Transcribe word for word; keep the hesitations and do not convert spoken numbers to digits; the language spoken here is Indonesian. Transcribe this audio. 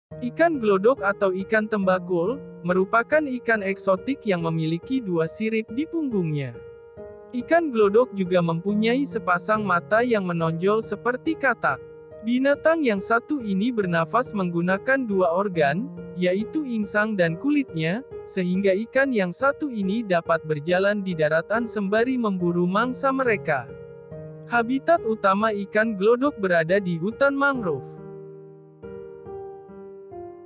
Ikan glodok atau ikan tembakul, merupakan ikan eksotik yang memiliki dua sirip di punggungnya. Ikan glodok juga mempunyai sepasang mata yang menonjol seperti katak. Binatang yang satu ini bernafas menggunakan dua organ, yaitu insang dan kulitnya, sehingga ikan yang satu ini dapat berjalan di daratan sembari memburu mangsa mereka. Habitat utama ikan glodok berada di hutan mangrove.